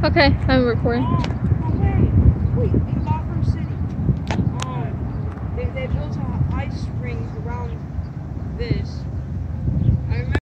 Okay, I'm recording. Wait, in Gotham City, they built an ice ring around this.